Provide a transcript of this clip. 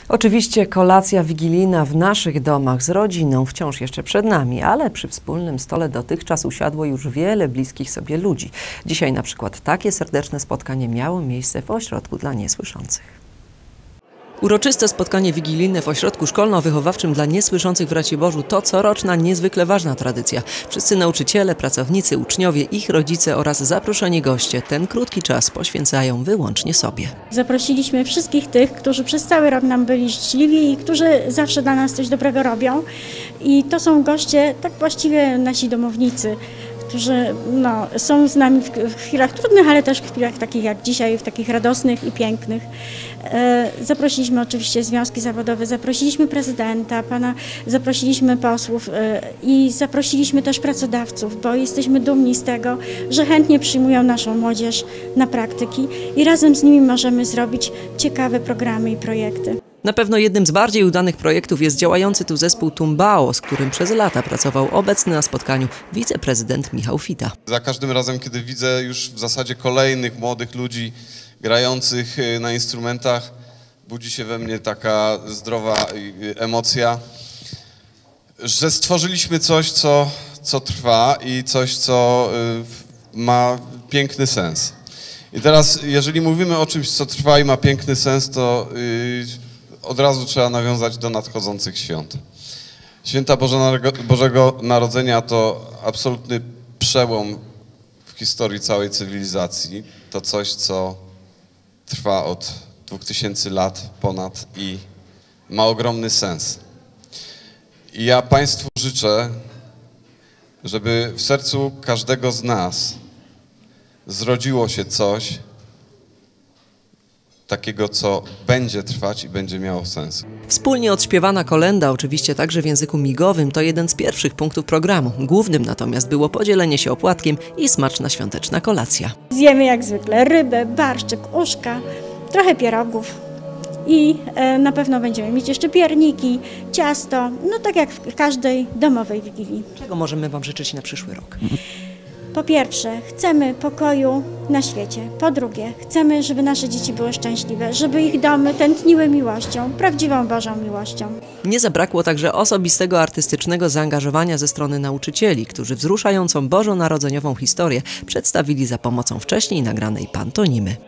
Oczywiście kolacja wigilijna w naszych domach z rodziną wciąż jeszcze przed nami, ale przy wspólnym stole dotychczas usiadło już wiele bliskich sobie ludzi. Dzisiaj na przykład takie serdeczne spotkanie miało miejsce w ośrodku dla niesłyszących. Uroczyste spotkanie wigilijne w ośrodku szkolno-wychowawczym dla niesłyszących w Raciborzu to coroczna, niezwykle ważna tradycja. Wszyscy nauczyciele, pracownicy, uczniowie, ich rodzice oraz zaproszeni goście ten krótki czas poświęcają wyłącznie sobie. Zaprosiliśmy wszystkich tych, którzy przez cały rok nam byli życzliwi i którzy zawsze dla nas coś dobrego robią. I to są goście, tak właściwie nasi domownicy, którzy są z nami w chwilach trudnych, ale też w chwilach takich jak dzisiaj, w takich radosnych i pięknych. Zaprosiliśmy oczywiście związki zawodowe, zaprosiliśmy prezydenta, zaprosiliśmy posłów i zaprosiliśmy też pracodawców, bo jesteśmy dumni z tego, że chętnie przyjmują naszą młodzież na praktyki i razem z nimi możemy zrobić ciekawe programy i projekty. Na pewno jednym z bardziej udanych projektów jest działający tu zespół Tumbao, z którym przez lata pracował obecny na spotkaniu wiceprezydent Michał Fita. Za każdym razem, kiedy widzę już w zasadzie kolejnych młodych ludzi grających na instrumentach, budzi się we mnie taka zdrowa emocja, że stworzyliśmy coś, co trwa i coś, co ma piękny sens. I teraz, jeżeli mówimy o czymś, co trwa i ma piękny sens, to od razu trzeba nawiązać do nadchodzących świąt. Święta Bożego Narodzenia to absolutny przełom w historii całej cywilizacji. To coś, co trwa od 2000 lat ponad i ma ogromny sens. I ja Państwu życzę, żeby w sercu każdego z nas zrodziło się coś takiego, co będzie trwać i będzie miało sens. Wspólnie odśpiewana kolęda, oczywiście także w języku migowym, to jeden z pierwszych punktów programu. Głównym natomiast było podzielenie się opłatkiem i smaczna świąteczna kolacja. Zjemy jak zwykle rybę, barszczyk, uszka, trochę pierogów i na pewno będziemy mieć jeszcze pierniki, ciasto, tak jak w każdej domowej wigilii. Czego możemy Wam życzyć na przyszły rok? Po pierwsze, chcemy pokoju na świecie. Po drugie, chcemy, żeby nasze dzieci były szczęśliwe, żeby ich domy tętniły miłością, prawdziwą Bożą miłością. Nie zabrakło także osobistego artystycznego zaangażowania ze strony nauczycieli, którzy wzruszającą bożonarodzeniową historię przedstawili za pomocą wcześniej nagranej pantonimy.